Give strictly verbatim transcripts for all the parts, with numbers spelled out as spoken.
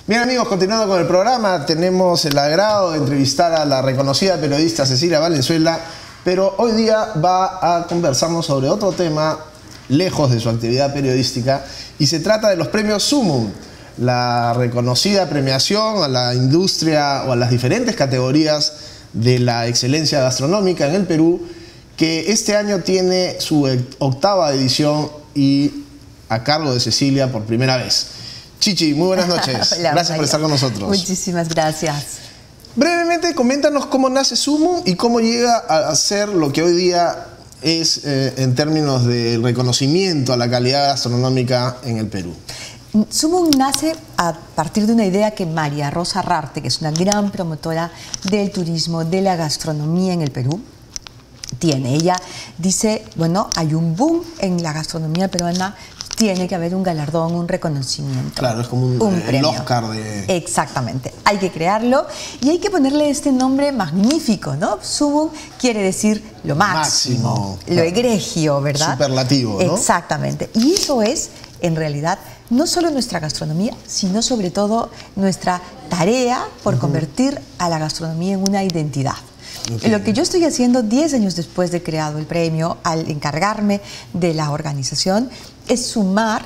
Bien amigos, continuando con el programa, tenemos el agrado de entrevistar a la reconocida periodista Cecilia Valenzuela, pero hoy día va a conversarnos sobre otro tema lejos de su actividad periodística y se trata de los premios Sumum, la reconocida premiación a la industria o a las diferentes categorías de la excelencia gastronómica en el Perú, que este año tiene su octava edición y a cargo de Cecilia por primera vez. Chichi, muy buenas noches. Hola, gracias por estar con nosotros. Muchísimas gracias. Brevemente, coméntanos cómo nace Sumum y cómo llega a ser lo que hoy día es eh, en términos de reconocimiento a la calidad gastronómica en el Perú. Sumum nace a partir de una idea que María Rosa Rarte, que es una gran promotora del turismo, de la gastronomía en el Perú, tiene. Ella dice, bueno, hay un boom en la gastronomía peruana, tiene que haber un galardón, un reconocimiento. Claro, es como un, un el premio. Oscar de... Exactamente. Hay que crearlo y hay que ponerle este nombre magnífico, ¿no? Sumum quiere decir lo máximo, máximo lo egregio, ¿verdad? Superlativo, ¿no? Exactamente. Y eso es, en realidad, no solo nuestra gastronomía, sino sobre todo nuestra tarea por uh-huh. convertir a la gastronomía en una identidad. Okay. Lo que yo estoy haciendo diez años después de creado el premio, al encargarme de la organización, es sumar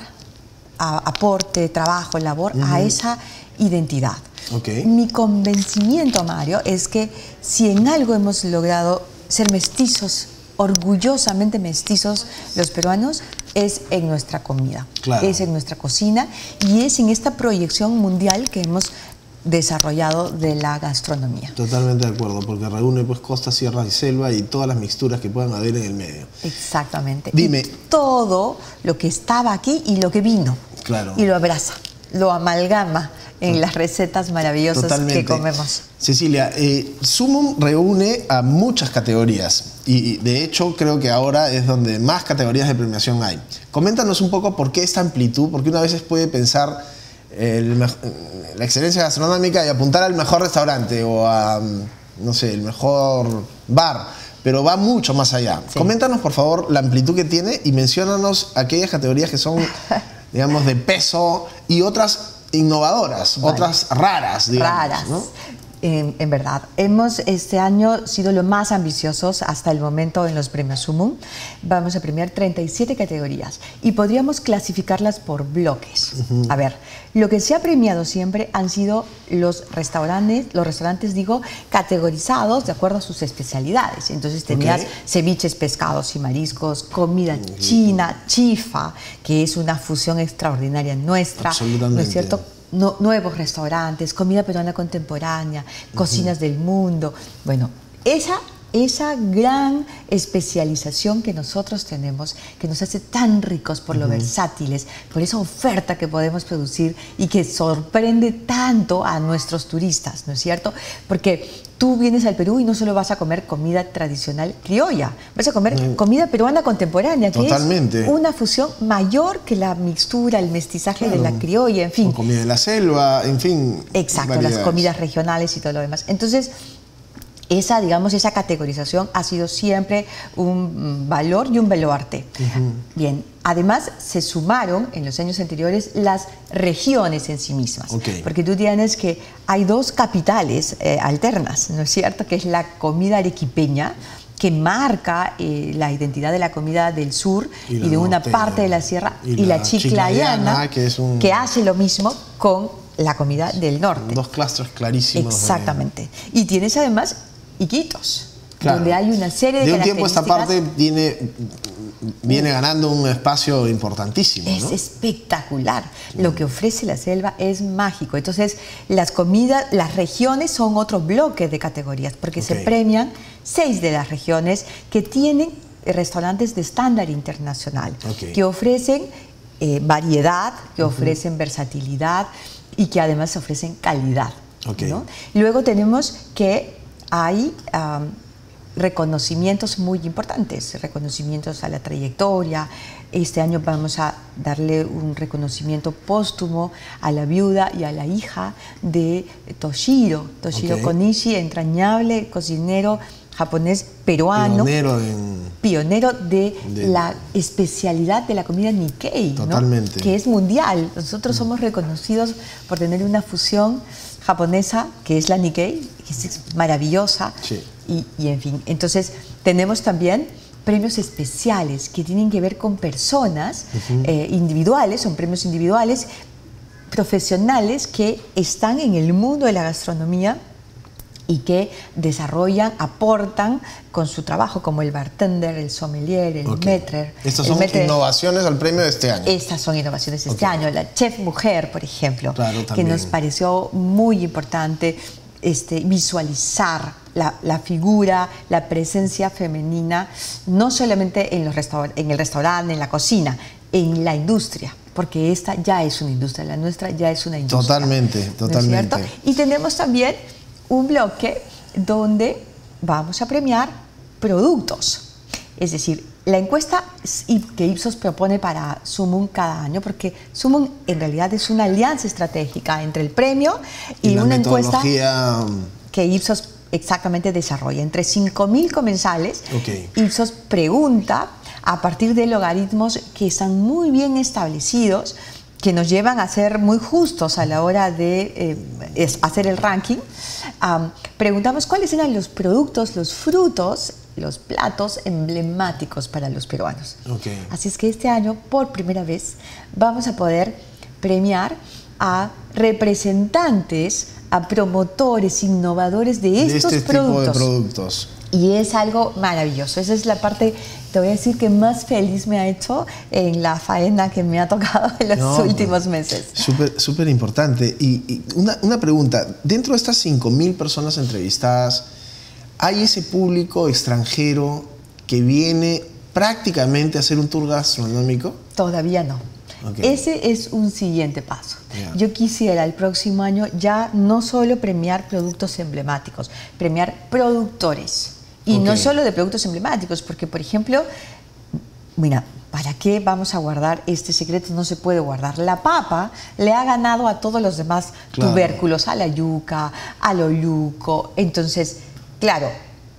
a, aporte, trabajo, labor uh-huh. a esa identidad. Okay. Mi convencimiento, Mario, es que si en algo hemos logrado ser mestizos, orgullosamente mestizos los peruanos, es en nuestra comida, claro. es en nuestra cocina y es en esta proyección mundial que hemos desarrollado de la gastronomía. Totalmente de acuerdo, porque reúne pues costa, sierra y selva y todas las mixturas que puedan haber en el medio. Exactamente. Dime. Y todo lo que estaba aquí y lo que vino. Claro. Y lo abraza, lo amalgama en las recetas maravillosas Totalmente. que comemos. Cecilia, eh, Sumum reúne a muchas categorías y, y de hecho creo que ahora es donde más categorías de premiación hay. Coméntanos un poco por qué esta amplitud, porque una vez puede pensar el, la excelencia gastronómica y apuntar al mejor restaurante o a, no sé, el mejor bar, pero va mucho más allá. Sí. Coméntanos, por favor, la amplitud que tiene y menciónanos aquellas categorías que son, digamos, de peso y otras innovadoras, vale. otras raras, digamos. Raras. ¿No? En, en verdad, hemos este año sido los más ambiciosos hasta el momento en los premios Sumum. Vamos a premiar treinta y siete categorías y podríamos clasificarlas por bloques. Uh-huh. A ver, lo que se ha premiado siempre han sido los restaurantes, los restaurantes, digo, categorizados de acuerdo a sus especialidades. Entonces tenías okay. ceviches, pescados y mariscos, comida uh-huh. china, chifa, que es una fusión extraordinaria nuestra, ¿no es cierto? No, nuevos restaurantes, comida peruana contemporánea, uh-huh. cocinas del mundo. Bueno, esa, esa gran especialización que nosotros tenemos, que nos hace tan ricos por uh-huh. lo versátiles, por esa oferta que podemos producir y que sorprende tanto a nuestros turistas, ¿no es cierto? Porque tú vienes al Perú y no solo vas a comer comida tradicional criolla, vas a comer mm. comida peruana contemporánea, que Totalmente. es una fusión mayor que la mixtura, el mestizaje claro. de la criolla, en fin. O comida de la selva, en fin. Exacto, variedades. Las comidas regionales y todo lo demás. Entonces, esa, digamos, esa categorización ha sido siempre un valor y un baluarte. Uh-huh. Bien, además se sumaron en los años anteriores las regiones en sí mismas. Okay. Porque tú tienes que hay dos capitales eh, alternas, ¿no es cierto? Que es la comida arequipeña, que marca eh, la identidad de la comida del sur y, y de una norte, parte de la sierra, y, y la, la chiclayana, chiclayana que, es un... que hace lo mismo con la comida del norte. Dos clústeres clarísimos. Exactamente. De... Y tienes además Iquitos, claro. donde hay una serie de, de un características. tiempo esta parte viene, viene ganando un espacio importantísimo. Es ¿no? espectacular. Sí. Lo que ofrece la selva es mágico. Entonces, las comidas, las regiones son otro bloque de categorías, porque okay. se premian seis de las regiones que tienen restaurantes de estándar internacional, okay. que ofrecen eh, variedad, que uh-huh. ofrecen versatilidad y que además ofrecen calidad. Okay. ¿no? Luego tenemos que hay um, reconocimientos muy importantes, reconocimientos a la trayectoria. Este año vamos a darle un reconocimiento póstumo a la viuda y a la hija de Toshiro, Toshiro okay. Konishi, entrañable cocinero japonés peruano, pionero, en, pionero de, de la especialidad de la comida Nikkei, totalmente, ¿no? Que es mundial. Nosotros mm. somos reconocidos por tener una fusión japonesa que es la Nikkei, que es maravillosa, sí. y, y en fin, entonces tenemos también premios especiales que tienen que ver con personas uh-huh. eh, individuales, son premios individuales, profesionales que están en el mundo de la gastronomía y que desarrollan, aportan con su trabajo, como el bartender, el sommelier, el okay. maître. Estas son maître, innovaciones al premio de este año. Estas son innovaciones de este okay. año. La chef mujer, por ejemplo, claro, que nos pareció muy importante este, visualizar la, la figura, la presencia femenina, no solamente en, los restaur en el restaurante, en la cocina, en la industria, porque esta ya es una industria, la nuestra ya es una industria. Totalmente, totalmente. ¿No es cierto? Y tenemos también un bloque donde vamos a premiar productos. Es decir, la encuesta que Ipsos propone para Sumum cada año, porque Sumum en realidad es una alianza estratégica entre el premio y, y una encuesta que Ipsos exactamente desarrolla. Entre cinco mil comensales, okay. Ipsos pregunta a partir de logaritmos que están muy bien establecidos, que nos llevan a ser muy justos a la hora de eh, hacer el ranking. Um, preguntamos cuáles eran los productos, los frutos, los platos emblemáticos para los peruanos. Okay. Así es que este año, por primera vez, vamos a poder premiar a representantes, a promotores, innovadores de estos de este productos. Tipo de productos. Y es algo maravilloso. Esa es la parte, te voy a decir, que más feliz me ha hecho en la faena que me ha tocado en los no, últimos meses. Súper, súper importante. Y, y una, una pregunta, dentro de estas cinco mil personas entrevistadas, ¿hay ese público extranjero que viene prácticamente a hacer un tour gastronómico? Todavía no. Okay. Ese es un siguiente paso. Yeah. Yo quisiera el próximo año ya no solo premiar productos emblemáticos, premiar productores. Y okay. no solo de productos emblemáticos, porque, por ejemplo, mira, ¿para qué vamos a guardar este secreto? No se puede guardar. La papa le ha ganado a todos los demás claro. tubérculos, a la yuca, al oyuco. Entonces, claro,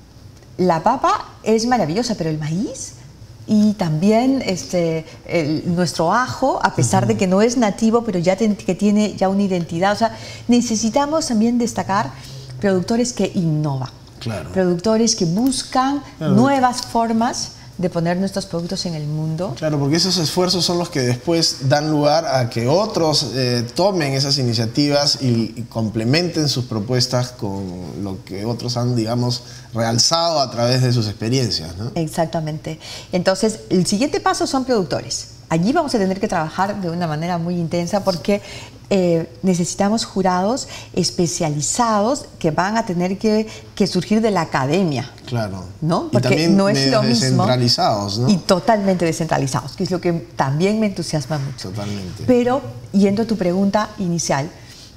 la papa es maravillosa, pero el maíz y también este, el, nuestro ajo, a pesar uh-huh. de que no es nativo, pero ya ten, que tiene ya una identidad. O sea, necesitamos también destacar productores que innovan. Claro. Productores que buscan claro. nuevas formas de poner nuestros productos en el mundo. Claro, porque esos esfuerzos son los que después dan lugar a que otros eh, tomen esas iniciativas y, y complementen sus propuestas con lo que otros han, digamos, realzado a través de sus experiencias, ¿no? Exactamente. Entonces, el siguiente paso son productores. Allí vamos a tener que trabajar de una manera muy intensa porque eh, necesitamos jurados especializados que van a tener que, que surgir de la academia. Claro. ¿No? Porque y también no es lo mismo. Descentralizados, ¿no? Y totalmente descentralizados, que es lo que también me entusiasma mucho. Totalmente. Pero, yendo a tu pregunta inicial,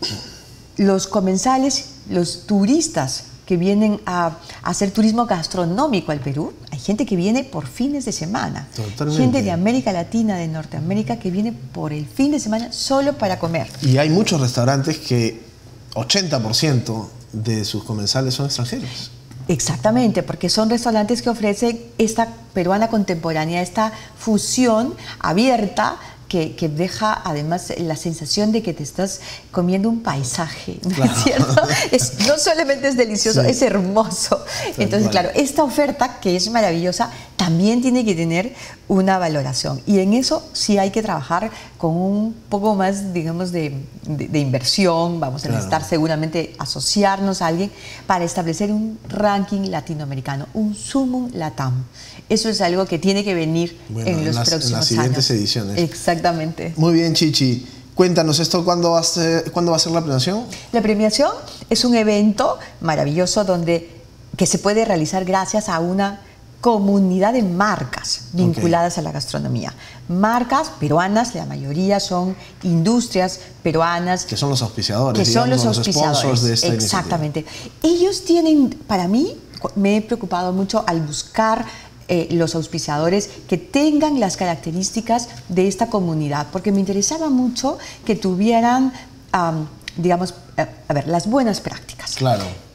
los comensales, los turistas que vienen a, a hacer turismo gastronómico al Perú, hay gente que viene por fines de semana. Totalmente. Gente de América Latina, de Norteamérica, que viene por el fin de semana solo para comer. Y hay muchos restaurantes que ochenta por ciento de sus comensales son extranjeros. Exactamente, porque son restaurantes que ofrecen esta peruana contemporánea, esta fusión abierta que, que deja además la sensación de que te estás comiendo un paisaje, ¿no claro. es cierto? Es, no solamente es delicioso, sí. es hermoso. Entonces, claro, esta oferta que es maravillosa también tiene que tener una valoración y en eso sí hay que trabajar con un poco más, digamos, de, de, de inversión. Vamos a claro. necesitar seguramente asociarnos a alguien para establecer un ranking latinoamericano, un Sumum Latam. Eso es algo que tiene que venir bueno, en los en las, próximos en las siguientes años. ediciones. Exactamente. Muy bien, Chichi. Cuéntanos esto, ¿cuándo va a ser, ¿cuándo va a ser la premiación? La premiación es un evento maravilloso donde, que se puede realizar gracias a una comunidad de marcas vinculadas okay. a la gastronomía. Marcas peruanas, la mayoría son industrias peruanas. Que son los auspiciadores, que son digamos, los auspiciadores, los sponsors de esta exactamente. iniciativa. Ellos tienen, para mí, me he preocupado mucho al buscar eh, los auspiciadores que tengan las características de esta comunidad, porque me interesaba mucho que tuvieran, um, digamos, a ver, las buenas prácticas. Claro.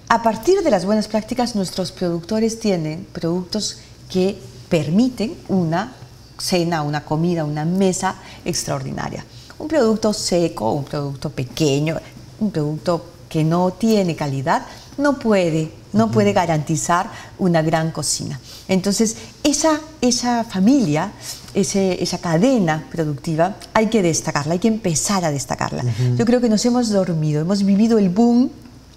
A partir de las buenas prácticas, nuestros productores tienen productos que permiten una cena, una comida, una mesa extraordinaria. Un producto seco, un producto pequeño, un producto que no tiene calidad, no puede, no puede garantizar una gran cocina. Entonces, esa, esa familia, ese, esa cadena productiva, hay que destacarla, hay que empezar a destacarla. Uh-huh. Yo creo que nos hemos dormido, hemos vivido el boom,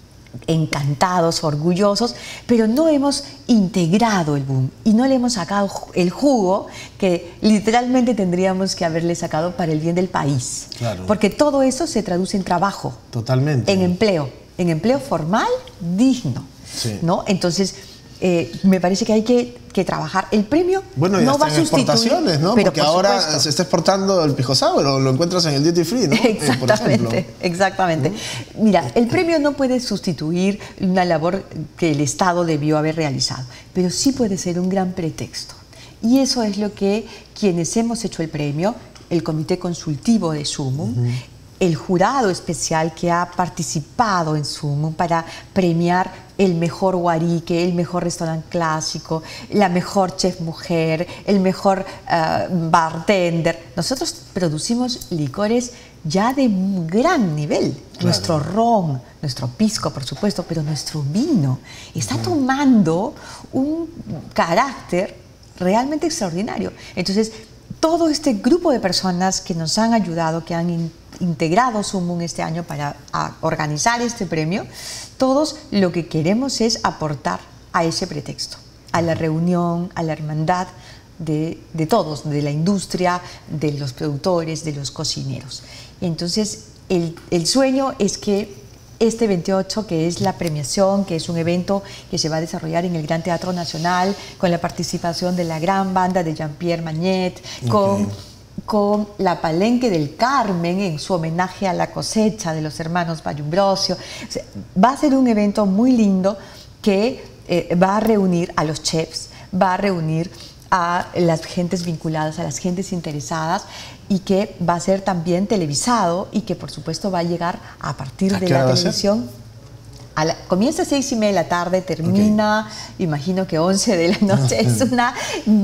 encantados, orgullosos, pero no hemos integrado el boom y no le hemos sacado el jugo que literalmente tendríamos que haberle sacado para el bien del país. Claro. Porque todo eso se traduce en trabajo. Totalmente. En empleo, en empleo formal, digno. Sí. ¿No? Entonces, eh, me parece que hay que, que trabajar. El premio bueno, y no hasta va a en sustituir, exportaciones, ¿no? Pero porque por ahora supuesto. se está exportando el pisco sour, o lo encuentras en el duty free, ¿no? Exactamente, eh, exactamente. ¿Mm? Mira, el premio no puede sustituir una labor que el Estado debió haber realizado, pero sí puede ser un gran pretexto. Y eso es lo que quienes hemos hecho el premio, el Comité Consultivo de Sumum, uh-huh. el jurado especial que ha participado en Sumum para premiar el mejor huarique, el mejor restaurante clásico, la mejor chef mujer, el mejor uh, bartender. Nosotros producimos licores ya de gran nivel. Claro. Nuestro ron, nuestro pisco, por supuesto, pero nuestro vino está uh-huh. tomando un carácter realmente extraordinario. Entonces, todo este grupo de personas que nos han ayudado, que han in integrado Sumum este año para organizar este premio, todos lo que queremos es aportar a ese pretexto, a la reunión, a la hermandad de, de todos, de la industria, de los productores, de los cocineros. Entonces, el, el sueño es que este veintiocho, que es la premiación, que es un evento que se va a desarrollar en el Gran Teatro Nacional, con la participación de la gran banda de Jean-Pierre Magnet, okay. con, con la Palenque del Carmen, en su homenaje a la cosecha de los hermanos Bayumbrosio. O sea, va a ser un evento muy lindo que eh, va a reunir a los chefs, va a reunir a las gentes vinculadas, a las gentes interesadas, y que va a ser también televisado y que por supuesto va a llegar a partir de la televisión. A la, comienza a seis y media de la tarde, termina, okay. imagino que once de la noche. Es una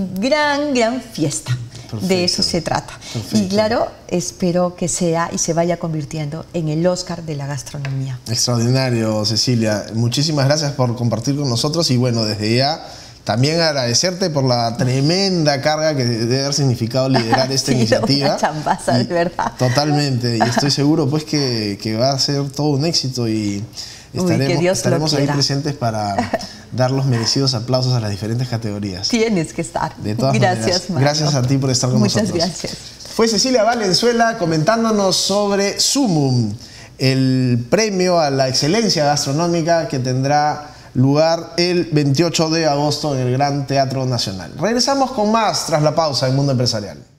gran, gran fiesta. Perfecto. De eso se trata. Perfecto. Y claro, espero que sea y se vaya convirtiendo en el Oscar de la gastronomía. Extraordinario, Cecilia. Muchísimas gracias por compartir con nosotros y bueno, desde ya también agradecerte por la tremenda carga que debe haber significado liderar esta sí, iniciativa. Una chambaza, de verdad. Totalmente. Y estoy seguro pues que, que va a ser todo un éxito y estaremos, Uy, estaremos ahí presentes para dar los merecidos aplausos a las diferentes categorías. Tienes que estar. De todas gracias, maneras. Gracias a ti por estar con Muchas nosotros. Muchas gracias. Fue Cecilia Valenzuela comentándonos sobre Sumum, el premio a la excelencia gastronómica que tendrá lugar el veintiocho de agosto en el Gran Teatro Nacional. Regresamos con más tras la pausa en Mundo Empresarial.